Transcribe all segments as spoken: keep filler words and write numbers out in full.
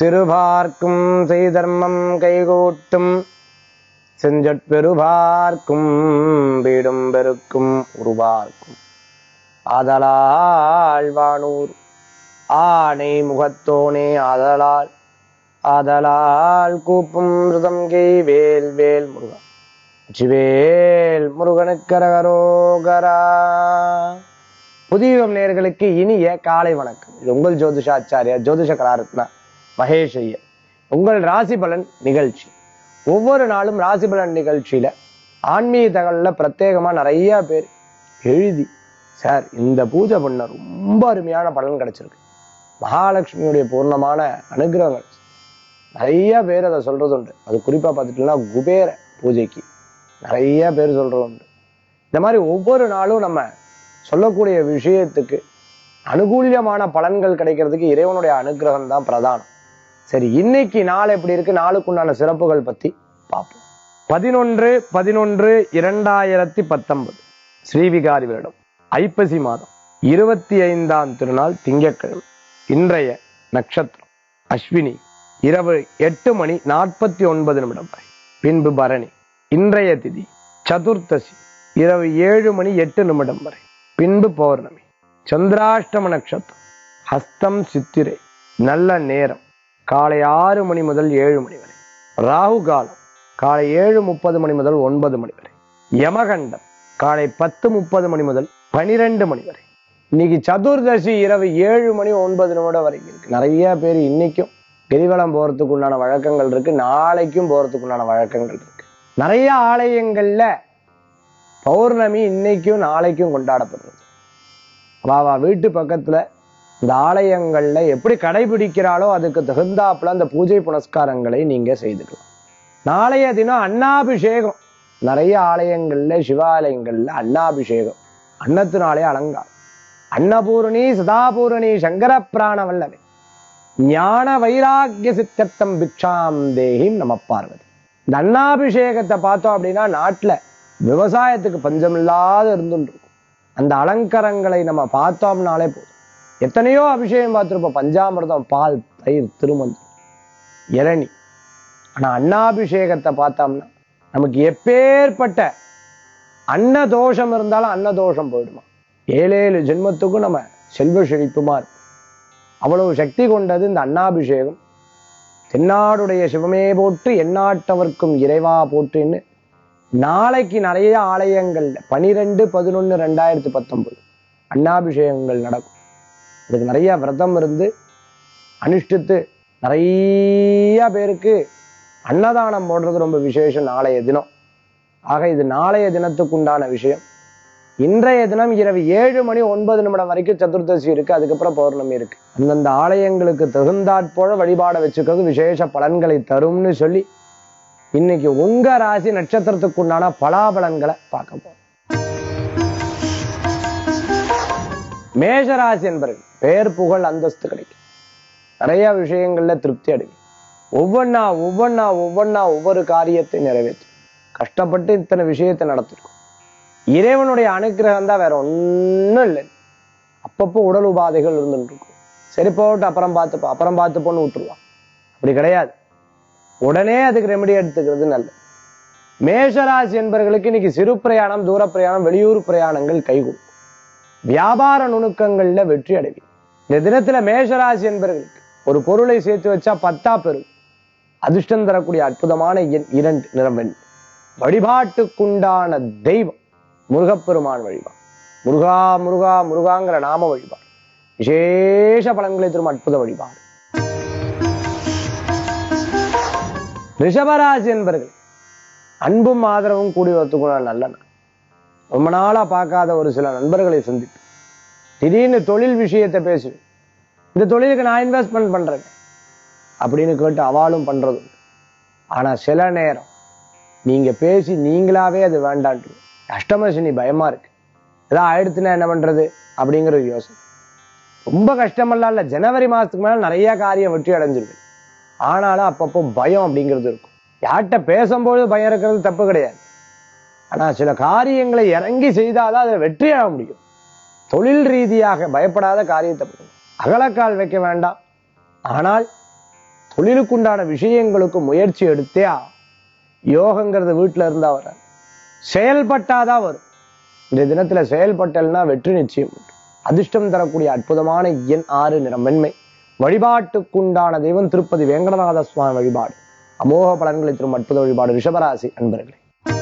சிறுபார்க்கும் செய்தர்மம் கைகூட்டும் செஞ்சொற்பெருபார்க்கும் வீடும் பெருக்கும் உருவார்க்கும் ஆதலால் வானூர் ஆனை முகத்தோனே ஆதலால் ஆதலால் கூப்பும் ருதங்கை வேல் வேல் முருகா வெற்றிவேல் முருகனுக்கரகரோகரா. புதிய நேயர்களுக்கு இனிய காலை வணக்கம். இது உங்கள் ஜோதிஷாச்சாரியா ஜோதிஷ கலாரத்னா மகேஷ் ஐயர். உங்கள் ராசி பலன் நிகழ்ச்சி. ஒவ்வொரு நாளும் ராசி பலன் நிகழ்ச்சியில ஆன்மீக தகவல்ல பிரத்யேகமா நிறைய பேர் எழுதி, சார் இந்த பூஜை பண்ண ரொம்ப அருமையான பலன் கிடைச்சிருக்கு, மகாலட்சுமியுடைய பூர்ணமான அனுகிரகங்கள், நிறைய பேர் அதை சொல்றது உண்டு. அது குறிப்பா பார்த்துட்டோம்னா குபேர பூஜைக்கு நிறைய பேர் சொல்றது உண்டு. இந்த மாதிரி ஒவ்வொரு நாளும் நம்ம சொல்லக்கூடிய விஷயத்துக்கு அனுகூலியமான பலன்கள் கிடைக்கிறதுக்கு இறைவனுடைய அனுகிரகம் தான் பிரதானம். சரி, இன்னைக்கு நாள் எப்படி இருக்கு, நாளுக்குண்டான சிறப்புகள் பத்தி பார்ப்போம். பதினொன்று பதினொன்று இரண்டாயிரத்தி பத்தொன்பது ஸ்ரீவிகாரி வருடம் ஐப்பசி மாதம் இருபத்தி ஐந்தாம் திருநாள் திங்கட்கிழமை. இன்றைய நட்சத்திரம் அஸ்வினி. இரவு எட்டு மணி நாற்பத்தி ஒன்பது நிமிடம் வரை. பின்பு பரணி. இன்றைய திதி சதுர்த்தசி. இரவு ஏழு மணி எட்டு நிமிடம் வரை. பின்பு பௌர்ணமி. சந்திராஷ்டம நட்சத்திரம் ஹஸ்தம் சித்திரை. நல்ல நேரம் காலை ஆறு மணி முதல் ஏழு மணி வரை. ராகு காலம் காலை ஏழு முப்பது மணி முதல் ஒன்பது மணி வரை. யமகண்டம் காலை பத்து முப்பது மணி முதல் பனிரெண்டு மணி வரை. இன்னைக்கு சதுர்தசி இரவு ஏழு மணி ஒன்பது நிமிடம் வரைக்கும் இருக்கு. நிறைய பேர் இன்னைக்கும் கிரிவலம் போறதுக்கு உண்டான வழக்கங்கள் இருக்கு, நாளைக்கும் போறதுக்கு உண்டான வழக்கங்கள் இருக்கு. நிறைய ஆலயங்கள்ல பௌர்ணமி இன்னைக்கும் நாளைக்கும் கொண்டாடப்படுறது. வாவா வீட்டு பக்கத்துல இந்த ஆலயங்கள்ல எப்படி கடைபிடிக்கிறாளோ அதுக்கு தகுந்தாப்புல அந்த பூஜை புனஸ்காரங்களை நீங்க செய்துக்கலாம். நாளைய தினம் அன்னாபிஷேகம். நிறைய ஆலயங்கள்ல சிவாலயங்கள்ல அன்னாபிஷேகம், அன்னத்தினாலே அலங்காரம். அன்னபூரணி சதாபூரணி சங்கர பிராண வல்லவே ஞான வைராக்கிய சித்தர்த்தம் பிக்ஷாம் தேஹிம் நம பார்வதி. இந்த அன்னாபிஷேகத்தை பார்த்தோம் அப்படின்னா நாட்டுல விவசாயத்துக்கு பஞ்சம் இல்லாத இருந்துட்டு இருக்கும். அந்த அலங்காரங்களை நம்ம பார்த்தோம்னாலே போதும். எத்தனையோ அபிஷேகம் பார்த்திருப்போம், பஞ்சாமிர்தம், பால், தயிர், திருமஞ்சம், இளநி. ஆனா அன்னாபிஷேகத்தை பார்த்தோம்னா நமக்கு எப்பேற்பட்ட அன்ன தோஷம் இருந்தாலும் அன்ன தோஷம் போயிடுமா. ஏழேழு ஜென்மத்துக்கும் நம்ம செல்வ செழிப்புமா இருக்கும். அவ்வளவு சக்தி கொண்டது இந்த அன்னாபிஷேகம். தென்னாடுடைய சிவமே போட்டு எந்நாட்டவர்க்கும் இறைவா போட்டுன்னு நாளைக்கு நிறைய ஆலயங்கள்ல பனிரெண்டு பதினொன்னு ரெண்டாயிரத்தி பத்தொன்பது அன்னாபிஷேகங்கள் நடக்கும். அதுக்கு நிறைய விரதம் இருந்து அனுஷ்டித்து நிறைய பேருக்கு அன்னதானம் போடுறது ரொம்ப விசேஷம் நாளைய தினம். ஆக இது நாளைய தினத்துக்கு உண்டான விஷயம். இன்றைய தினம் இரவு ஏழு மணி ஒன்பது நிமிடம் வரைக்கும் சதுர்தசி இருக்கு, அதுக்கப்புறம் பௌர்ணமி இருக்கு. அந்தந்த ஆலயங்களுக்கு தகுந்தாற்போல வழிபாட வச்சுக்கிறது விசேஷ பலன்களை தரும்னு சொல்லி இன்னைக்கு உங்க ராசி நட்சத்திரத்துக்கு உண்டான பலாபலன்களை பார்க்க போறோம். மேஷராசி என்பவர்கள் பெயர் புகழ் அந்தஸ்து கிடைக்கும். நிறைய விஷயங்கள்ல திருப்தி அடையும். ஒவ்வொன்னா ஒவ்வொன்னா ஒவ்வொன்னா ஒவ்வொரு காரியத்தை நிறைவேற்றும். கஷ்டப்பட்டு இத்தனை விஷயத்தை நடத்திருக்கும். இறைவனுடைய அனுகிரகம் தான், வேற ஒன்னும் இல்லை. அப்பப்போ உடல் உபாதைகள் இருந்துட்டு இருக்கும். சரி போட்டு அப்புறம் பார்த்துப்போ அப்புறம் பார்த்துப்போன்னு விட்டுருவான். அப்படி கிடையாது, உடனே அதுக்கு ரெமெடி எடுத்துக்கிறது நல்லது. மேஷராசி என்பவர்களுக்கு இன்னைக்கு சிறு பிரயாணம், தூர பிரயாணம், வெளியூர் பிரயாணங்கள் கைகூடும். வியாபார நுணுக்கங்கள்ல வெற்றி அடைவீங்க. இந்த தினத்துல மேஷராசி என்பவர்களுக்கு ஒரு பொருளை சேர்த்து வச்சா பத்தா பெரும். அதிர்ஷ்டம் தரக்கூடிய அற்புதமான எண் இரண்டு, நிறம் வெண்மை. வழிபாட்டுக்குண்டான தெய்வம் முருகப்பெருமான் வழிபாடு. முருகா முருகா முருகாங்கிற நாம வழிபாடு விசேஷ பலன்களை தரும் அற்புத வழிபாடு. ரிஷபராசி என்பவர்கள் அன்பும் ஆதரவும் கூடி வரத்துக்குள்ள நல்ல நாள். ரொம்ப நாளா பார்க்காத ஒரு சில நண்பர்களை சந்திப்பு. திடீர்னு தொழில் விஷயத்தை பேசுவேன். இந்த தொழிலுக்கு நான் இன்வெஸ்ட்மெண்ட் பண்றேன் அப்படின்னு கேட்டு அவாலும் பண்றது. ஆனா சில நேரம் நீங்க பேசி நீங்களாவே அது வேண்டான்ட்டு அஷ்டமசனி பயமா இருக்கு, ஏதாவது ஆயிடுத்துனா என்ன பண்றது அப்படிங்கிற யோசனை. ரொம்ப கஷ்டமெல்லாம் இல்ல, ஜனவரி மாசத்துக்கு மேல நிறைய காரியம் வெற்றி அடைஞ்சிருக்கு. ஆனாலும் அப்பப்போ பயம் அப்படிங்கிறது இருக்கும். யார்கிட்ட பேசும்போது பயம் இருக்கிறது தப்பு கிடையாது. ஆனா சில காரியங்களை இறங்கி செய்தாதான் அதை வெற்றி அடைய முடியும். தொழில் ரீதியாக பயப்படாத காரியத்தை பண்ணணும். அகலக்கால் வைக்க வேண்டாம். ஆனால் தொழிலுக்குண்டான விஷயங்களுக்கு முயற்சி எடுத்தே யோகங்கிறது வீட்டுல இருந்தா வர செயல்பட்டாதான் வரும். இந்த தினத்துல செயல்பட்டல்னா வெற்றி நிச்சயம். அதிர்ஷ்டம் தரக்கூடிய அற்புதமான எண் ஆறு, நிறம் வெண்மை. வழிபாட்டுக்குண்டான தெய்வம் திருப்பதி வேங்கடநாத சுவாமி வழிபாடு. அமோக பலன்களை தரும் அற்புத வழிபாடு. ரிஷபராசி அன்பர்களே.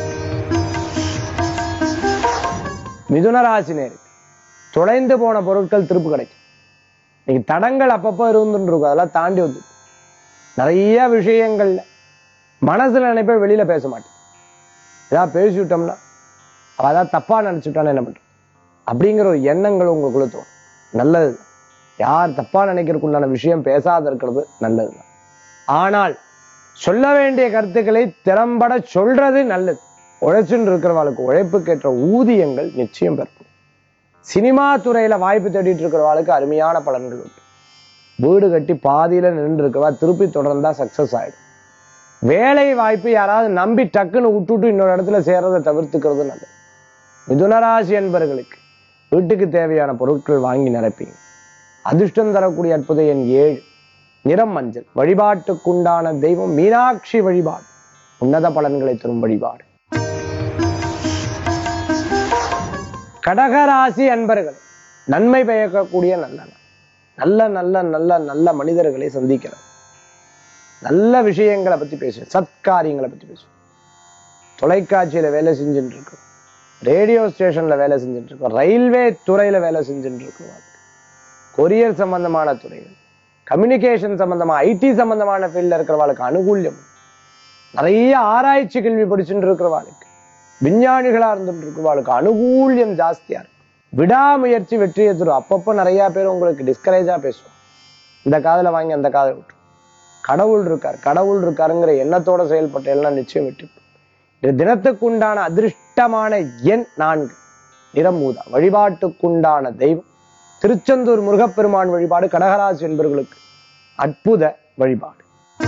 மிதுனராசி நேருக்கு தொலைந்து போன பொருட்கள் திருப்பு கிடைக்கும். இன்னைக்கு தடங்கள் அப்பப்போ இருந்துட்டு இருக்கும், அதெல்லாம் தாண்டி வந்து நிறைய விஷயங்கள்ல மனசுல நினைப்ப வெளியில பேச மாட்டேன். ஏதாவது பேசிவிட்டோம்னா அதான் தப்பா நினைச்சுட்டான்னு என்ன பண்றோம் அப்படிங்கிற ஒரு எண்ணங்கள் உங்களுக்குள்ள தோணும். நல்லது, யார் தப்பா நினைக்கிறதுக்குண்டான விஷயம் பேசாத இருக்கிறது நல்லதுதான். ஆனால் சொல்ல வேண்டிய கருத்துக்களை திறம்பட சொல்றது நல்லது. உழைச்சுன்னு இருக்கிறவாளுக்கு உழைப்புக்கேற்ற ஊதியங்கள் நிச்சயம் பெறும். சினிமா துறையில வாய்ப்பு தேடிட்டு இருக்கிறவாளுக்கு அருமையான பலன்கள் உண்டு. வீடு கட்டி பாதியில நின்று இருக்கிறவா திருப்பி தொடர்ந்தா சக்சஸ் ஆயிடும். வேலை வாய்ப்பு யாராவது நம்பி டக்குன்னு விட்டுட்டு இன்னொரு இடத்துல சேர்றதை தவிர்த்துக்கிறது நல்லது. மிதுனராசி என்பவர்களுக்கு வீட்டுக்கு தேவையான பொருட்கள் வாங்கி நிரப்பீங்க. அதிர்ஷ்டம் தரக்கூடிய அற்புத எண் ஏழு, நிறம் மஞ்சள். வழிபாட்டுக்குண்டான தெய்வம் மீனாட்சி வழிபாடு. உன்னத பலன்களை தரும் வழிபாடு. கடகராசி அன்பர்கள் நன்மை பயக்கக்கூடிய நல்ல நல்ல நல்ல நல்ல நல்ல மனிதர்களை சந்திக்கிறார். நல்ல விஷயங்களை பத்தி பேசுவேன், சத்காரியங்களை பத்தி பேசுவேன். தொலைக்காட்சியில வேலை செஞ்சுட்டு இருக்கோம், ரேடியோ ஸ்டேஷன்ல வேலை செஞ்சுட்டு இருக்கோம், ரயில்வே துறையில வேலை செஞ்சுட்டு இருக்கோம், கொரியர் சம்பந்தமான துறைகள், கம்யூனிகேஷன் சம்பந்தமா ஐடி சம்பந்தமான ஃபீல்ட்ல இருக்கிறவாளுக்கு அனுகூல்யம். நிறைய ஆராய்ச்சி கல்வி படிச்சுட்டு இருக்கிறவாளுக்கு, விஞ்ஞானிகளா இருந்துட்டு இருக்கிறவாளுக்கு அனுகூல்யம் ஜாஸ்தியா இருக்கும். விடாமுயற்சி வெற்றியை தரும். அப்பப்போ நிறைய பேர் உங்களுக்கு டிஸ்கரேஜா பேசுவோம், இந்த காதல வாங்கி அந்த காதல விட்டு. கடவுள் இருக்கார், கடவுள் இருக்காருங்கிற எண்ணத்தோட செயல்பட்ட எல்லாம் நிச்சயம் வெற்றி. இந்த தினத்துக்குண்டான அதிர்ஷ்டமான எண் நான்கு, நிறம் ஊதா. வழிபாட்டுக்குண்டான தெய்வம் திருச்செந்தூர் முருகப்பெருமான் வழிபாடு. கடகராசி என்பவர்களுக்கு அற்புத வழிபாடு.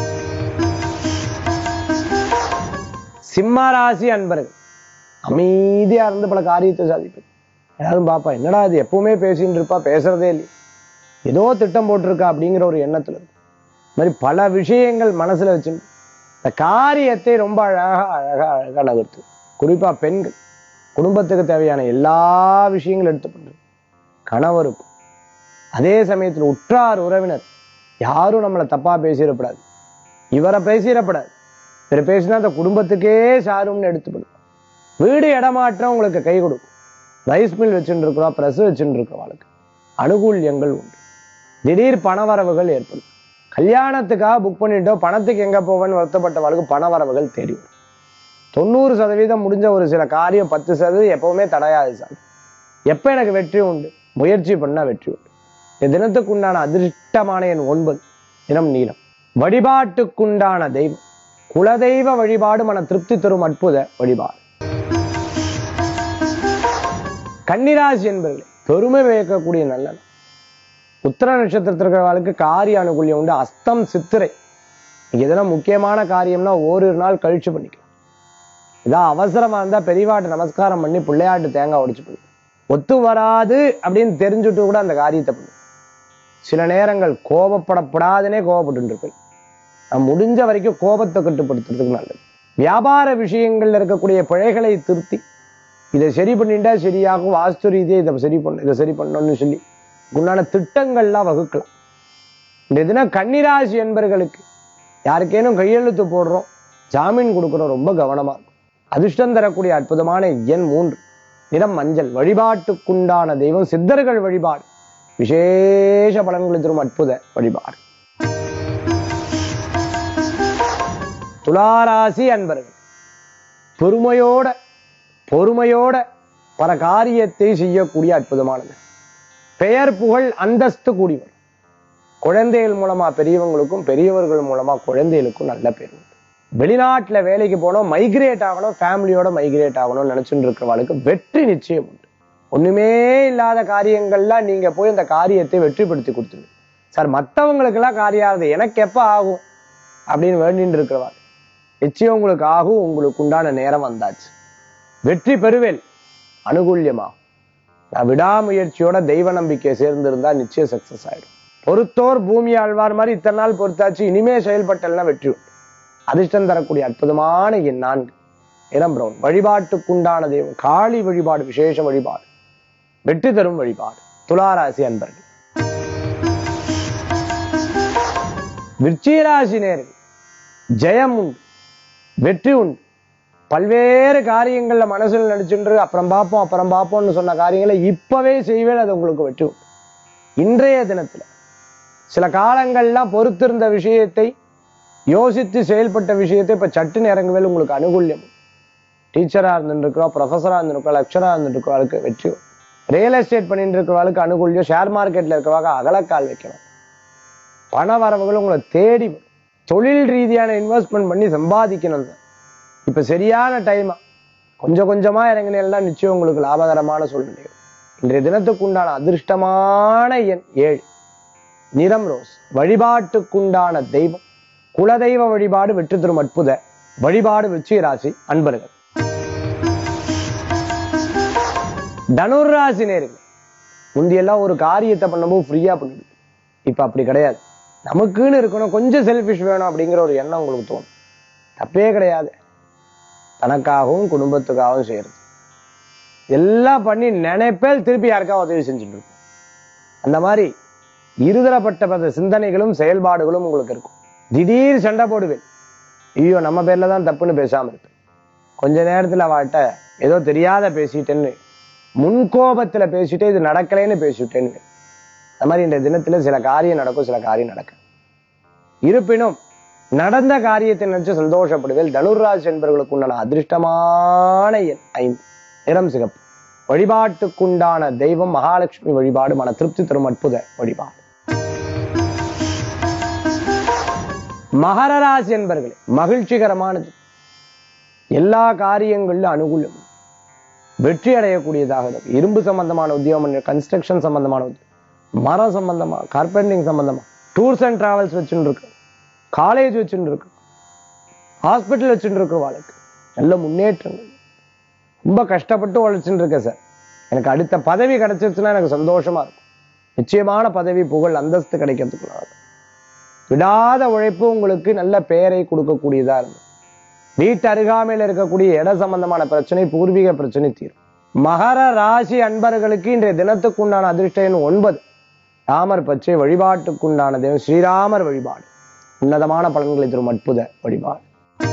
சிம்மராசி அன்பர்கள் அமைதியா இருந்து பல காரியத்தை சாதிப்பது. யாரும் பாப்பா என்னடா இது எப்பவுமே பேசின்னு இருப்பா, பேசுறதே இல்லை, ஏதோ திட்டம் போட்டிருக்கா அப்படிங்கிற ஒரு எண்ணத்துல இருக்கு. இந்த மாதிரி பல விஷயங்கள் மனசுல வச்சு இந்த காரியத்தை ரொம்ப அழகா அழகா அழகா நகர்த்து. குறிப்பா பெண்கள் குடும்பத்துக்கு தேவையான எல்லா விஷயங்களும் எடுத்து பண்றது. கணவருக்கும் அதே சமயத்தில் உற்றார் உறவினர் யாரும் நம்மளை தப்பா பேசிடப்படாது, இவரை பேசிடப்படாது, இவரை பேசினா அந்த குடும்பத்துக்கே சாரும்னு எடுத்துப்படும். வீடு இடமாற்றம் உங்களுக்கு கை கொடுக்கும். ரைஸ் மில் வச்சுட்டு இருக்கிறோம், பிரஸ் வச்சுட்டு இருக்கிறவாளுக்கு அனுகூல்யங்கள் உண்டு. திடீர் பணவரவுகள் ஏற்படும். கல்யாணத்துக்காக புக் பண்ணிட்டோம், பணத்துக்கு எங்க போவேன்னு வருத்தப்பட்டவாளுக்கு பணவரவுகள் தேடி வரும். தொண்ணூறு சதவீதம் முடிஞ்ச ஒரு சில காரியம் பத்து சதவீதம் எப்பவுமே தடையாது சார். எப்ப எனக்கு வெற்றி உண்டு, முயற்சி பண்ணா வெற்றி உண்டு. இந்த தினத்துக்குண்டான அதிர்ஷ்டமான எண் ஒன்பது, தினம் நீளம். வழிபாட்டுக்குண்டான தெய்வம் குலதெய்வ வழிபாடு. மன திருப்தி தரும் அற்புத வழிபாடு. கன்னிராசி என்பவர்களே பெருமை வைக்கக்கூடிய நல்ல உத்திர நட்சத்திரத்தில் இருக்கிறவர்களுக்கு காரிய அனுகூல்யம் உண்டு. அஸ்தம் சித்திரை இதெல்லாம் முக்கியமான காரியம்னா ஓரிரு நாள் கழிச்சு பண்ணிக்கலாம். இதான் அவசரமா இருந்தா பெரியவாட்டு நமஸ்காரம் பண்ணி பிள்ளையாட்டு தேங்காய் உடைச்சு பண்ணி ஒத்து வராது அப்படின்னு தெரிஞ்சுட்டு கூட அந்த காரியத்தை பண்ணு. சில நேரங்கள் கோபப்படப்படாதுன்னே கோபப்பட்டு இருப்பேன். நான் முடிஞ்ச வரைக்கும் கோபத்தை கட்டுப்படுத்துறதுக்கு நல்லது. வியாபார விஷயங்கள்ல இருக்கக்கூடிய பிழைகளை திருத்தி இதை சரி பண்ணிட்டா சரியாகும், வாஸ்து ரீதியை இதை சரி பண்ண இதை சரி பண்ணணும்னு சொல்லி உண்டான திட்டங்கள்லாம் வகுக்கலாம். இந்த தினம் கன்னிராசி என்பர்களுக்கு யாருக்கேனும் கையெழுத்து போடுறோம், ஜாமீன் கொடுக்குறோம், ரொம்ப கவனமா இருக்கும். அதிர்ஷ்டம் தரக்கூடிய அற்புதமான எண் மூன்று, நிறம் மஞ்சள். வழிபாட்டுக்குண்டான தெய்வம் சித்தர்கள் வழிபாடு. விசேஷ பலன்களை தரும் அற்புத வழிபாடு. துளாராசி அன்பர்கள் பொறுமையோட பொறுமையோட பல காரியத்தை செய்யக்கூடிய அற்புதமானது. பெயர் புகழ் அந்தஸ்து கூடி வரும். குழந்தைகள் மூலமா பெரியவங்களுக்கும் பெரியவர்கள் மூலமா குழந்தைகளுக்கும் நல்ல பேர் உண்டு. வெளிநாட்டுல வேலைக்கு போனோம், மைக்ரேட் ஆகணும், ஃபேமிலியோட மைக்ரேட் ஆகணும்னு நினைச்சுட்டு இருக்கிறவங்களுக்கு வெற்றி நிச்சயம் உண்டு. ஒண்ணுமே இல்லாத காரியங்கள்லாம் நீங்க போய் அந்த காரியத்தை வெற்றிப்படுத்தி கொடுத்துருங்க சார். மற்றவங்களுக்கு எல்லாம் காரியம் ஆகுது, எனக்கு எப்ப ஆகும் அப்படின்னு வேண்டின்னு இருக்கிறவாள் நிச்சயம் உங்களுக்கு ஆகும். உங்களுக்கு உண்டான நேரம் வந்தாச்சு, வெற்றி பெறுவேன், அனுகூல்யமாகும். நான் விடாமுயற்சியோட தெய்வ நம்பிக்கை சேர்ந்திருந்தா நிச்சயம் சக்சஸ் ஆயிடும். பொறுத்தோர் பூமி ஆழ்வார் மாதிரி இத்தனை நாள் பொறுத்தாச்சு, இனிமே செயல்பட்டல்னா வெற்றி உண்டு. அதிர்ஷ்டம் தரக்கூடிய அற்புதமான எண் நான்கு, நிறம் பிரவுன். வழிபாட்டுக்குண்டான தெய்வம் காளி வழிபாடு, விசேஷ வழிபாடு, வெற்றி தரும் வழிபாடு. துளாராசி அன்பர்கள். விருச்சிகராசி நேயர்கள் ஜெயம் உண்டு, வெற்றி உண்டு. பல்வேறு காரியங்கள்ல மனசுல நடிச்சுட்டு அப்புறம் பார்ப்போம் அப்புறம் பார்ப்போம்னு சொன்ன காரியங்களை இப்பவே செய்வேன், அது உங்களுக்கு வெற்றி உண்டு. இன்றைய தினத்துல சில காலங்கள்லாம் பொறுத்திருந்த விஷயத்தை, யோசித்து செயல்பட்ட விஷயத்தை இப்ப சட்டுன்னு இறங்குவேல் உங்களுக்கு அனுகூல்யம். டீச்சரா இருந்துருக்கோம், ப்ரொஃபஸரா இருந்துருக்கோம், லெக்சரா இருந்துருக்கோம், வெற்றி. ரியல் எஸ்டேட் பண்ணிட்டு இருக்கிறவளுக்கு அனுகூல்யம். ஷேர் மார்க்கெட்ல இருக்கிறவாங்க அகலக்கால் வைக்கணும். பண வரவுகள் உங்களை தேடி வரும். தொழில் ரீதியான இன்வெஸ்ட்மெண்ட் பண்ணி சம்பாதிக்கணும் சார். இப்ப சரியான டைமா கொஞ்சம் கொஞ்சமா இறங்கினா நிச்சயம் உங்களுக்கு லாபகரமான சூழ்நிலை. இன்றைய தினத்துக்குண்டான அதிர்ஷ்டமான எண் ஏழு, நிறம் ரோஸ். வழிபாட்டுக்குண்டான தெய்வம் குலதெய்வ வழிபாடு, வெற்றி தரும் அற்புத வழிபாடு. விருச்சிகராசி அன்பர்கள். தனுராசி நேயர்கள், முந்தியெல்லாம் ஒரு காரியத்தை பண்ணும்போது ஃப்ரீயா பண்ணுது, இப்ப அப்படி கிடையாது. நமக்குன்னு இருக்கணும், கொஞ்சம் செல்ஃபிஷ் வேணும் அப்படிங்கிற ஒரு எண்ணம் உங்களுக்கு தோணும். தப்பே கிடையாது, தனக்காகவும் குடும்பத்துக்காகவும் செய்யறது. எல்லாம் பண்ணி நினைப்பேல் திருப்பி யாருக்கா உதவி செஞ்சுட்டு இருக்கும். அந்த மாதிரி இருதரப்பட்ட சிந்தனைகளும் செயல்பாடுகளும் உங்களுக்கு இருக்கும். திடீர் சண்டை போடுவேன், ஐயோ நம்ம பேர்ல தான் தப்புன்னு பேசாம இருப்பேன். கொஞ்ச நேரத்துல அவட்ட ஏதோ தெரியாத பேசிட்டேன்னு, முன்கோபத்துல பேசிட்டே இது நடக்கலைன்னு பேசிட்டேன்னு. அந்த மாதிரி இந்த தினத்துல சில காரியம் நடக்கும், சில காரியம் நடக்கும். இருப்பினும் நடந்த காரியத்தை நினைச்சு சந்தோஷப்படுவேன். தனுராசி என்பவர்களுக்கு உண்டான அதிர்ஷ்டமான எண் ஐந்து, நிறம் சிகப்பு. வழிபாட்டுக்குண்டான தெய்வம் மகாலட்சுமி வழிபாடு, மன திருப்தி தரும் அற்புத வழிபாடு. மகர ராசி என்பர்களே, மகிழ்ச்சிகரமானது. எல்லா காரியங்களிலும் அனுகூலம், வெற்றி அடையக்கூடியதாக இருக்கும். இரும்பு சம்பந்தமான உத்தியோகம், கன்ஸ்ட்ரக்ஷன் சம்பந்தமான உத்தியோகம், மரம் சம்பந்தமா, கார்பெண்டிங் சம்பந்தமா, டூர்ஸ் அண்ட் டிராவல்ஸ் வச்சுட்டு இருக்கு, காலேஜ் வச்சுட்டு இருக்கு, ஹாஸ்பிட்டல் வச்சுட்டு இருக்கிறவாளுக்கு நல்ல முன்னேற்றங்கள். ரொம்ப கஷ்டப்பட்டு உழைச்சுட்டு இருக்கேன் சார், எனக்கு அடுத்த பதவி கிடைச்சிருச்சுன்னா எனக்கு சந்தோஷமா இருக்கும். நிச்சயமான பதவி, புகழ், அந்தஸ்து கிடைக்கிறதுக்குள்ள விடாத உழைப்பு உங்களுக்கு நல்ல பெயரை கொடுக்கக்கூடியதா இருக்கு. வீட்டு அருகாமையில் இருக்கக்கூடிய இட சம்பந்தமான பிரச்சனை, பூர்வீக பிரச்சனை தீரும். மகர ராசி அன்பர்களுக்கு இன்றைய தினத்துக்குண்டான அதிர்ஷ்ட எண் ஒன்பது, ராமர் பச்சை. வழிபாட்டுக்குண்டான தெய்வம் ஸ்ரீராமர் வழிபாடு, உன்னதமான பலன்களை தரும் அற்புத வழிபாடு.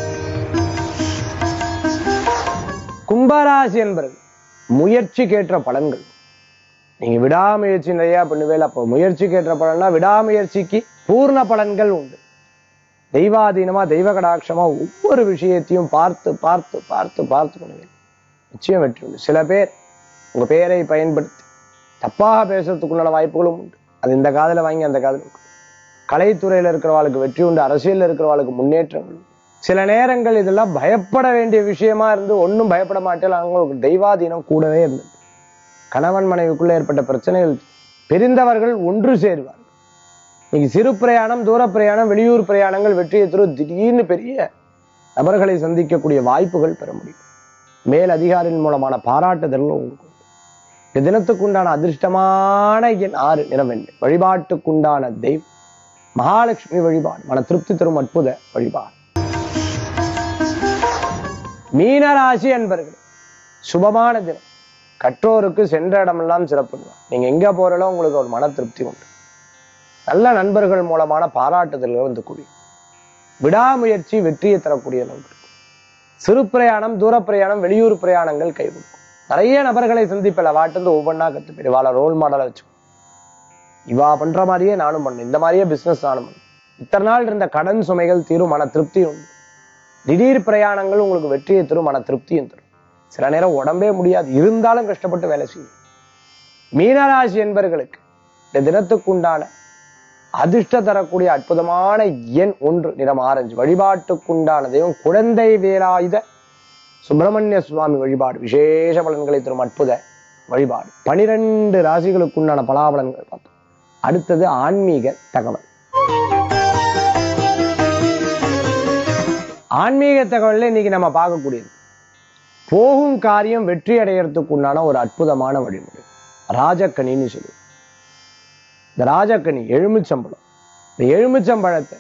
கும்பராசி என்பது முயற்சிக்கேற்ற பலன்கள். நீங்க விடாமுயற்சி நிறைய பண்ணுவேல, அப்போ முயற்சிக்கேற்ற பலன்னா விடாமுயற்சிக்கு பூர்ண பலன்கள் உண்டு. தெய்வாதீனமா, தெய்வ கடாட்சமா ஒவ்வொரு விஷயத்தையும் பார்த்து பார்த்து பார்த்து பார்த்து பண்ணுவேன், நிச்சயம் வெற்றி உண்டு. சில பேர் உங்க பெயரை பயன்படுத்தி தப்பாக பேசுறதுக்குள்ள வாய்ப்புகளும் உண்டு. அது இந்த காதல வாங்கி அந்த காதல இருக்கு. கலைத்துறையில இருக்கிறவாளுக்கு வெற்றி உண்டு, அரசியல் இருக்கிறவாளுக்கு முன்னேற்றங்கள். சில நேரங்கள் இதெல்லாம் பயப்பட வேண்டிய விஷயமா இருந்து ஒன்னும் பயப்பட மாட்டேன், அவங்களுக்கு தெய்வாதீனம் கூடவே இருந்தது. கணவன் மனைவிக்குள்ள ஏற்பட்ட பிரச்சனைகள் பெரிந்தவர்கள் ஒன்று சேருவார்கள். இன்னைக்கு சிறு பிரயாணம், தூர பிரயாணம், வெளியூர் பிரயாணங்கள் வெற்றியை தரும். திடீர்னு பெரிய நபர்களை சந்திக்கக்கூடிய வாய்ப்புகள் பெற முடியும். மேல் அதிகாரியின் மூலமான பாராட்டுதல்கள் உங்களுக்கு. இந்த தினத்துக்குண்டான அதிர்ஷ்டமான எண் ஆறு, நிறம் வெண்மை. வழிபாட்டுக்குண்டான தெய்வம் மகாலட்சுமி வழிபாடு, மன திருப்தி தரும் அற்புத வழிபாடு. மீனராசி அன்பர்கள், சுபமான தினம். கற்றோருக்கு சென்ற இடமெல்லாம் சிறப்புங்க. நீங்க எங்க போறளோ உங்களுக்கு ஒரு மன திருப்தி உண்டு. நல்ல நண்பர்கள் மூலமான பாராட்டுதல்கள் வந்து கூடிய விடாமுயற்சி வெற்றியை தரக்கூடிய அளவுக்கு. சிறு பிரயாணம், தூர பிரயாணம், வெளியூர் பிரயாணங்கள் கை கொடுக்கும். நிறைய நபர்களை சந்திப்பில் வாட்டு ஒவ்வொன்றா கத்துப்பேன். இவாள ரோல் மாடலை வச்சு இவா பண்ற மாதிரியே நானும் பண்ணேன், இந்த மாதிரியே பிசினஸ் நானும் பண்ணேன். இத்தனை நாள் இருந்த கடன் சுமைகள் தீரும், மன திருப்தி உண்டு. திடீர் பிரயாணங்கள் உங்களுக்கு வெற்றியை தரும், மன திருப்தியும் தரும். சில நேரம் உடம்பே முடியாது, இருந்தாலும் கஷ்டப்பட்டு வேலை செய்யும். மீனராசி என்பவர்களுக்கு இந்த தினத்துக்குண்டான அதிர்ஷ்ட தரக்கூடிய அற்புதமான எண் ஒன்று, நிறம் ஆரஞ்சு. வழிபாட்டுக்குண்டான தெய்வம் குழந்தை வேலாயுத சுப்பிரமணிய சுவாமி வழிபாடு, விசேஷ பலன்களை தரும் அற்புத வழிபாடு. பனிரெண்டு ராசிகளுக்குண்டான பலாபலன்கள் பார்த்தோம். அடுத்தது ஆன்மீக தகவல். ஆன்மீக தகவல்ல இன்னைக்கு நம்ம பார்க்கக்கூடியது போகும் காரியம் வெற்றி அடையறதுக்கு உண்டான ஒரு அற்புதமான வழிமுறை, ராஜக்கணின்னு சொல்லு. இந்த ராஜக்கனி எலுமிச்சம்பழம், இந்த எலுமிச்சம்பழத்தை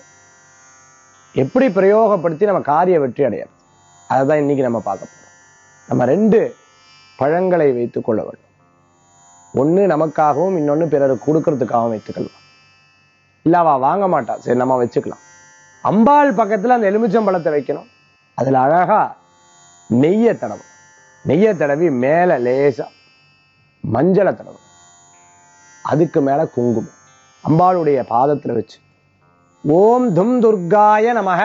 எப்படி பிரயோகப்படுத்தி நம்ம காரிய வெற்றி அடையாது, அதுதான் இன்னைக்கு நம்ம பார்க்க போறோம். நம்ம ரெண்டு பழங்களை வைத்துக் கொள்ள வேண்டும். ஒண்ணு நமக்காகவும் இன்னொன்னு பிறருக்கு கொடுக்கறதுக்காகவும் வைத்துக்கலாம். இல்லவா வாங்க மாட்டா, சரி நம்ம வச்சுக்கலாம். அம்பாள் பக்கத்துல அந்த எலுமிச்சம்பழத்தை வைக்கணும். அதுல அழகா நெய்ய தடவும். நெய்ய தடவி மேல லேசா மஞ்சளை தடவும். அதுக்கு மேல குங்குமம் அம்பாளுடைய பாதத்துல வச்சு ஓம் தும் துர்காய நமக,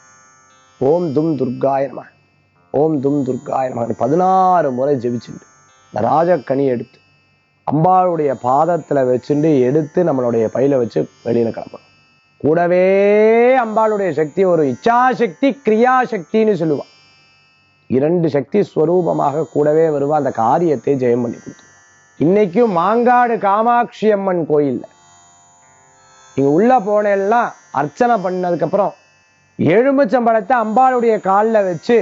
ஓம் தும் துர்காய நமக, ஓம் தும் துர்காய நமக பதினாறு முறை ஜெபிச்சுட்டு இந்த ராஜக்கனி எடுத்து அம்பாளுடைய பாதத்துல வச்சுட்டு எடுத்து நம்மளுடைய பையில வச்சு வெளியில கிளம்பணும். கூடவே அம்பாளுடைய சக்தி ஒரு இச்சாசக்தி கிரியாசக்தின்னு சொல்லுவா. இரண்டு சக்தி ஸ்வரூபமாக கூடவே வருவா. அந்த காரியத்தை ஜெயம் பண்ணி கொடுத்துருவா. இன்னைக்கும் மாங்காடு காமாட்சி அம்மன் கோயில்ல நீங்க உள்ள போனெல்லாம் அர்ச்சனை பண்ணதுக்கு அப்புறம் எலுமிச்சம்பழத்தை அம்பாளுடைய காலில் வச்சு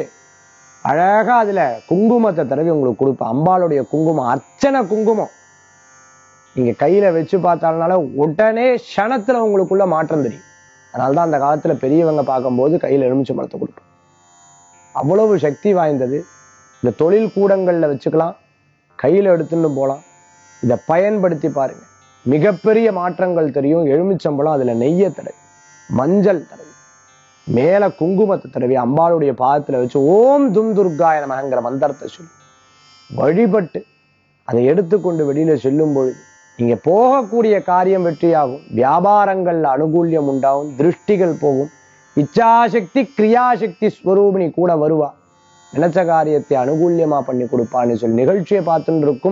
அழகா அதுல குங்குமத்தை தடவி உங்களுக்கு கொடுப்பா. அம்பாளுடைய குங்குமம் அர்ச்சனை குங்குமம் நீங்க கையில வச்சு பார்த்தாலனால உடனே க்ஷணத்துல உங்களுக்குள்ள மாற்றம் தெரியும். அதனால்தான் அந்த காலத்துல பெரியவங்க பார்க்கும்போது கையில எலுமிச்சம்பழத்தை கொடுப்போம். அவ்வளவு சக்தி வாய்ந்தது. இந்த தொழில் கூடங்கள்ல வச்சுக்கலாம், கையில எடுத்துட்டு போலாம். இதை பயன்படுத்தி பாருங்க, மிகப்பெரிய மாற்றங்கள் தெரியும். எலுமிச்சம்பழம் அதுல நெய்ய தடவி மஞ்சள் தடவி மேல குங்குமத்தை தடவி அம்பாளுடைய பாதத்துல வச்சு ஓம் தும் துர்காய நமகங்கிற மந்திரத்தை சொல்லி வழிபட்டு அதை எடுத்துக்கொண்டு வெளியில செல்லும் பொழுது நீங்க போகக்கூடிய காரியம் வெற்றியாகும். வியாபாரங்கள்ல அனுகூல்யம் உண்டாகும். திருஷ்டிகள் போகும். இச்சாசக்தி கிரியாசக்தி ஸ்வரூபிணி கூட வருவா. நினைச்ச காரியத்தை அனுகூல்யமா பண்ணி கொடுப்பான்னு சொல்லி நிகழ்ச்சியை பார்த்துட்டு இருக்கும்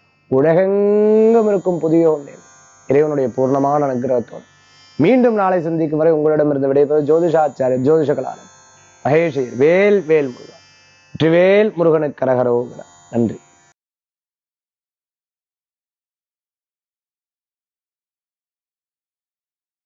உலகெங்கும் இருக்கும் புதிய ஒன்றே இறைவனுடைய பூர்ணமான அனுகிரகத்தோடு மீண்டும் நாளை சந்திக்கும் வரை உங்களிடமிருந்து விடைபெறுவது ஜோதிஷாச்சாரியர் ஜோதிஷ கலாநிதி மகேஷ் ஐயர். வேல் வேல் முருகன், வெற்றிவேல் முருகனுக்கு கரகரோகரா. நன்றி.